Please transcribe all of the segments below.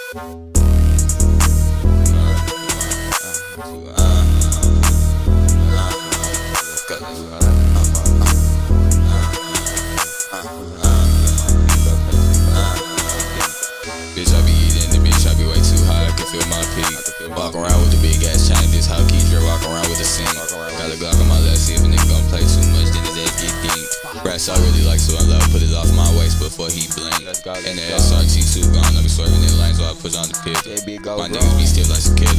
Bitch, I be eating the bitch, I be way too high, I can feel my peak. Walk around with the big ass chain, this how keep drip, walk around with a sink. Got a Glock on my left, see if a nigga gon' play too much, then his ass get dinked. Brass I really like, so I love, put it off my waist before he blink. And the SRT suit gone, I be swerving in lanes while I push on the pit. My niggas be stiff like some killer,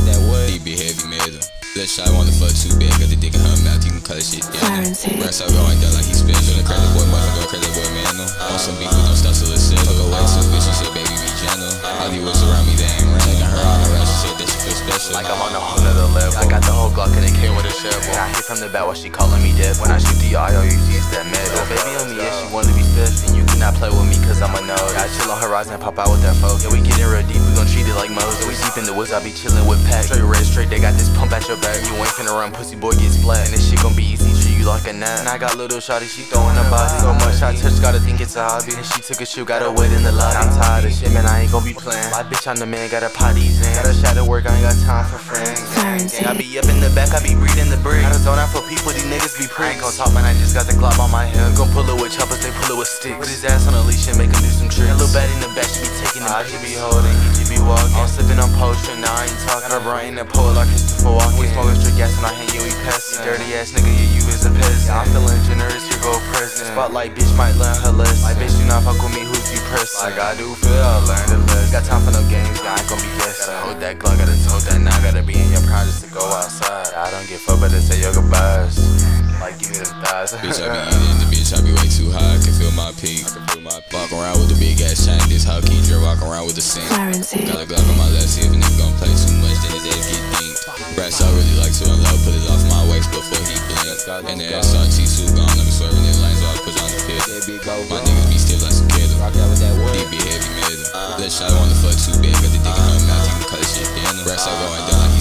he be heavy metal. That shot wanna fuck too bad, got the dick in her mouth, you can cut that shit down. Brass I going down like he special, the crazy boy, motherfucker, crazy boy, man. On some beef, we don't stop till it's settled. Fuck away too, bitch, she said, baby, be gentle. All these whips around me, they ain't real. Taking her all around, she said that she feel special. Like I'm on a whole nother level. I got the whole Glock and it came with a shovel. And I hit from the back while she calling me deaf. When I shoot the IOUC's that metal. Baby on me, yeah, she wanna be special. And you cannot play with me cause I'm a nose. I chill on Horizon, pop out with that folk. Yeah, we getting real deep, we gon' treat it like Moses. We deep in the woods, I be chillin' with packs. Straight red, straight, they got this pump at your back. You ain't finna run, pussy boy gets flat. And this shit gon' be easy, treat you like a nap. And I got little shawty, she throwing her body. So much I touch, gotta think it's a hobby. And she took a shoe, gotta wait in the lobby. I'm tired of shit, man, I ain't gon' be playing. My bitch, I'm the man, got a potties in. Got a shot at work, I ain't got time for friends. I be up in the back, I be breathing the breeze. Got a zone out for people, these niggas be pricks. I ain't gon' talk, man, I just got the Glock on my hip. Gon' pull it with choppers, they pull it with sticks. Put his ass on a leash and make him do some tricks. That little bat in the back, she be taking it. I just be holding, he just be walking. I'm sipping on potion, now I ain't talking. Got a brain and pull like Christopher Walken. We smoking straight gas and I hang you, we pass. Dirty ass nigga, yeah, you is a peasant. Yeah, I'm feeling generous, here go president. Spotlight bitch might learn her lesson. Like bitch, do not fuck with me, who's you pressing? Like I do feel, I learned the lesson. Got time for no games, yeah, I ain't gon' be guessing. Gotta hold that Glock, gotta tote that now, gotta be in your prime just to go outside. I don't give fuck, but to say your goodbyes. Like give me them thighs. Bitch, I be eating the bitch, I be way too high, I can feel my peak. Walk around with the big ass chain, this how keep drip, walk around with a sink. Got a Glock on my left, see if a nigga gon' play too much, then his ass get dinked. Brass I really like, so I love, put it off my waist before he blink. And the SRT suit gone, I be swerving in lanes while I push on the pit. My niggas be stiff like some killer, he be heavy metal. That shot wanna fuck too bad, got the dick in her mouth, you can cut that shit down. Brass I going down like